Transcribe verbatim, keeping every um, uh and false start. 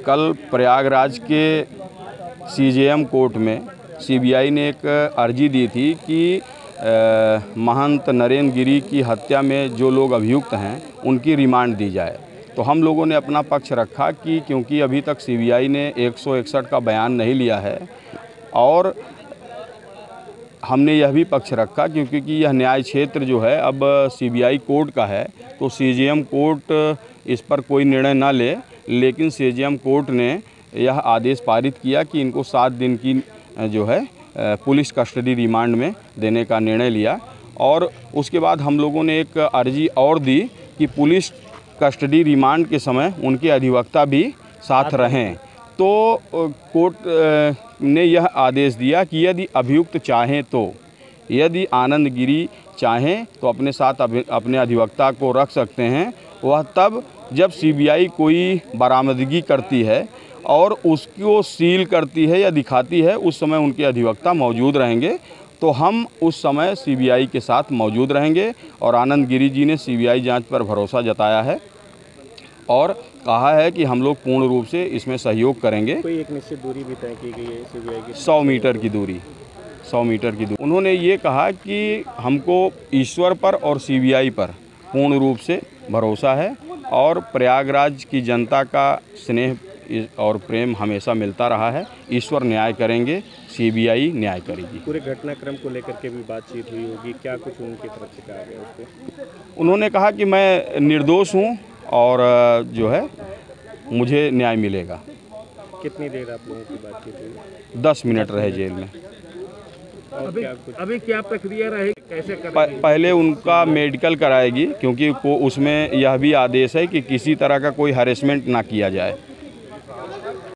कल प्रयागराज के CJM court में सीबीआई ने एक अर्जी दी थी कि महंत नरेंद्र गिरी की हत्या में जो लोग अभियुक्त हैं उनकी रिमांड दी जाए। तो हम लोगों ने अपना पक्ष रखा कि क्योंकि अभी तक सीबीआई ने एक सौ इकसठ का बयान नहीं लिया है और हमने यह भी पक्ष रखा क्योंकि यह न्याय क्षेत्र जो है अब सीबीआई कोर्ट का है, तो सीजेएम कोर्ट इस पर कोई निर्णय न ले, लेकिन सीजेएम कोर्ट ने यह आदेश पारित किया कि इनको सात दिन की जो है पुलिस कस्टडी रिमांड में देने का निर्णय लिया। और उसके बाद हम लोगों ने एक अर्जी और दी कि पुलिस कस्टडी रिमांड के समय उनके अधिवक्ता भी साथ रहें। तो कोर्ट ने यह आदेश दिया कि यदि अभियुक्त चाहें तो यदि आनंद गिरी चाहें तो अपने साथ अपने अधिवक्ता को रख सकते हैं, वह तब जब सीबीआई कोई बरामदगी करती है और उसको सील करती है या दिखाती है, उस समय उनके अधिवक्ता मौजूद रहेंगे। तो हम उस समय सीबीआई के साथ मौजूद रहेंगे और आनंद गिरी जी ने सीबीआई जांच पर भरोसा जताया है और कहा है कि हम लोग पूर्ण रूप से इसमें सहयोग करेंगे। कोई एक निश्चित दूरी भी तय की गई है सीबीआई की? सौ मीटर की दूरी सौ मीटर की दूरी उन्होंने ये कहा कि हमको ईश्वर पर और सीबीआई पर पूर्ण रूप से भरोसा है और प्रयागराज की जनता का स्नेह और प्रेम हमेशा मिलता रहा है। ईश्वर न्याय करेंगे, सीबीआई न्याय करेगी। पूरे घटनाक्रम को लेकर के भी बातचीत हुई होगी, क्या कुछ उनकी तरफ से कहा गया उसको? उन्होंने कहा कि मैं निर्दोष हूं और जो है मुझे न्याय मिलेगा। कितनी देर आप लोगों की बातचीत हुई? दस मिनट रहे जेल में। अभी क्या अभी क्या प्रक्रिया रहेगी, कैसे करेंगे? पहले उनका मेडिकल कराएगी क्योंकि को उसमें यह भी आदेश है कि किसी तरह का कोई हरेसमेंट ना किया जाए।